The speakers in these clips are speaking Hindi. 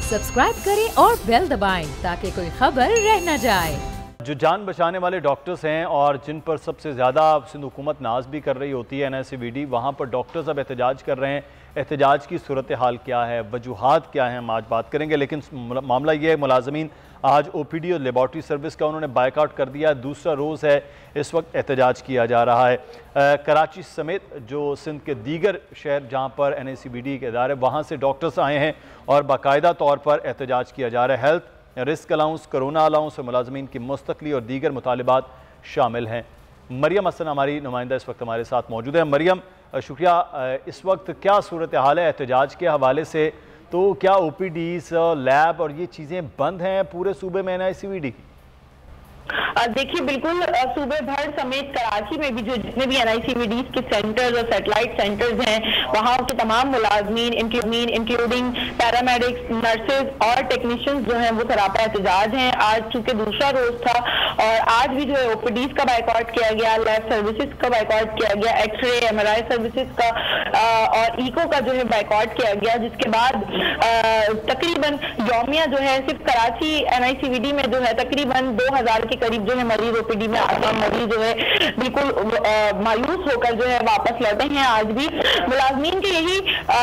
सब्सक्राइब करें और बेल दबाएं ताकि कोई खबर रह न जाए। जो जान बचाने वाले डॉक्टर्स हैं और जिन पर सबसे ज़्यादा सिंध हुकूमत नाज भी कर रही होती है NICVD, वहाँ पर डॉक्टर्स अब एहतजाज कर रहे हैं। एहतजाज की सूरत हाल क्या है, वजूहात क्या हैं, हम आज बात करेंगे। लेकिन मामला ये है, मुलाजमीन आज OPD और लेबॉर्ट्री सर्विस का उन्होंने बायकॉट कर दिया। दूसरा रोज़ है इस वक्त एहतजाज किया जा रहा है। कराची समेत जो सिंध के दीगर शहर जहाँ पर NICVD के इदारे, वहाँ से डॉक्टर्स आए हैं और बाकायदा तौर पर एहतजाज किया जा रहा है। Health risk allowance, corona allowance और मुलाजमीन की मुस्तकली और दीगर मुतालिबात शामिल हैं। मरियम हसन हमारी नुमाइंदा इस वक्त हमारे साथ मौजूद है। मरियम, शुक्रिया। इस वक्त क्या सूरत हाल है एहतजाज के हवाले से? तो क्या OPDs, लैब और ये चीज़ें बंद हैं पूरे सूबे में NICVD की? देखिए, बिल्कुल सूबे भर समेत कराची में भी जो जितने भी NICVD के सेंटर्स और सैटेलाइट सेंटर्स हैं, वहाँ के तमाम मुलाजमीन इंक्लूडिंग पैरामेडिक्स, नर्सेज और टेक्नीशियंस जो हैं वो सरापा एहतजाज हैं। आज चूंकि दूसरा रोज था और आज भी जो है OPDs का बायकॉट किया गया, लैब सर्विसेज का बायकॉट किया गया, एक्सरे MRI सर्विसेज का और इको का जो है बायकॉट किया गया। जिसके बाद तकरीबन यौमिया जो है सिर्फ कराची NICVD में जो है तकरीबन 2000 के करीब जो है मरीज OPD में आते, मरीज जो है बिल्कुल मायूस होकर जो है वापस लौटे हैं। आज भी मुलाजमीन के यही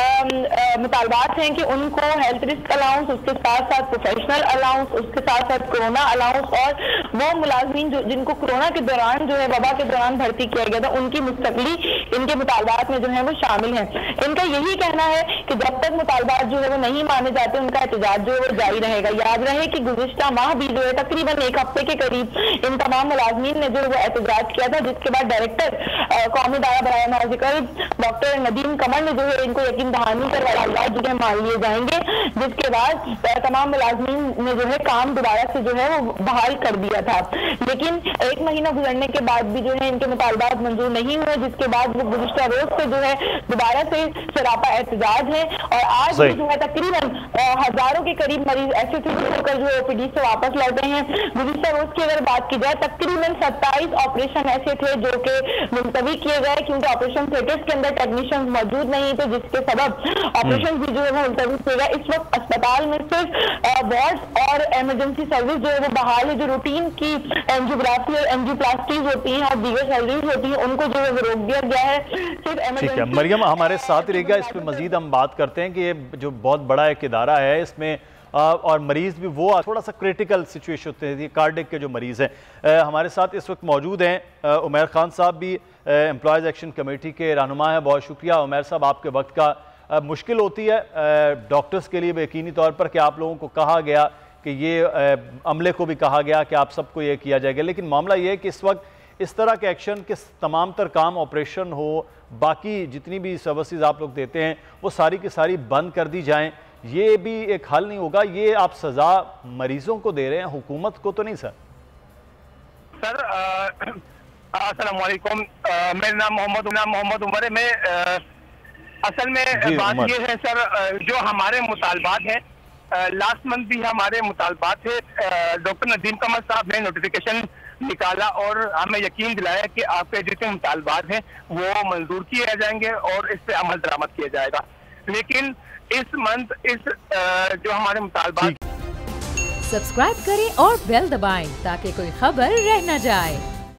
मुतालबात हैं कि उनको हेल्थ रिस्क अलाउंस, उसके साथ साथ प्रोफेशनल अलाउंस, उसके साथ साथ कोरोना अलाउंस, और वो मुलाजमीन जिनको कोरोना के दौरान जो है वबा के दौरान भर्ती किया गया था, उनकी मुस्तकली इनके मुतालबात में जो है वो शामिल है। इनका यही कहना है कि जब तक मुतालबात जो है वो नहीं माने जाते, उनका एहतजाज जो है वो जारी रहेगा। याद रहे कि गुज़िश्ता माह भी जो है तकरीबन एक हफ्ते के करीब इन तमाम मुलाजमीन ने जो वो एहतजाज किया था, जिसके बाद डायरेक्टर कौमी दायरा बराए नाज़िकर डॉक्टर नदीम कमर ने जो है इनको यकीन दहानी कर इलाज जो है मान लिए जाएंगे। जिसके बाद तमाम मुलाजमीन ने जो है काम दोबारा से जो है वो बहाल कर दिया था। लेकिन एक महीना गुजरने के बाद भी जो है इनके मुतालबात मंजूर नहीं हुए, जिसके बाद वो गुज़िश्ता रोज से जो है दोबारा से सरापा एहतजाज है। और आज भी जो है तकरीबन हजारों के करीब मरीज ऐसे थे होकर जो OPD से वापस लौटे हैं। गुज़िश्ता रोज की अगर बात की जाए, तकरीबन 27 ऑपरेशन ऐसे थे जो कि मुलतवी किए गए क्योंकि ऑपरेशन थिएटर्स के अंदर टेक्नीशियंस मौजूद नहीं थे, जिसके सबब ऑपरेशन भी जो है वो मुलतवी किए गए। इस वक्त अस्पताल में सिर्फ वार्ड और इमरजेंसी सर्विस जो है वो बहाल है। जो रूटीन की एंजियोग्राफी और एंजियोप्लास्टीज होती हैं और दीगर सर्जरीज होती हैं, उनको जो है वो रोक दिया गया है। सिर्फ ठीक है मरियम, हमारे साथ रहिएगा। इस पर मजीद हम बात करते हैं कि ये जो बहुत बड़ा एक इदारा है, इसमें और मरीज़ भी वो थोड़ा सा क्रिटिकल सिचुएशन होते हैं, कार्डिक के जो मरीज़ हैं। हमारे साथ इस वक्त मौजूद हैं उमैर खान साहब भी, एम्प्लॉयज़ एक्शन कमेटी के रहनुमा हैं। बहुत शुक्रिया उमैर साहब, आपके वक्त का। मुश्किल होती है डॉक्टर्स के लिए यकीनी तौर पर कि आप लोगों को कहा गया कि ये अमले को भी कहा गया कि आप सबको ये किया जाएगा, लेकिन मामला ये है कि इस वक्त इस तरह के एक्शन के तमाम तर काम, ऑपरेशन हो, बाकी जितनी भी सर्विसेज आप लोग देते हैं वो सारी की सारी बंद कर दी जाएँ, ये भी एक हल नहीं होगा? ये आप सजा मरीजों को दे रहे हैं, हुकूमत को तो नहीं सर? सर अस्सलाम वालेकुम, मेरा नाम मोहम्मद उमर है। मैं असल में बात ये है सर, जो हमारे मुतालबात हैं, लास्ट मंथ भी हमारे मुतालबात थे। डॉक्टर नदीम कमर साहब ने नोटिफिकेशन निकाला और हमें यकीन दिलाया कि आपके जितने मुतालबात हैं वो मंजूर किए जाएंगे और इस पर अमल दरामद किया जाएगा। लेकिन इस मंथ जो हमारे मुतालबात। सब्सक्राइब करें और बेल दबाएं ताकि कोई खबर रह न जाए।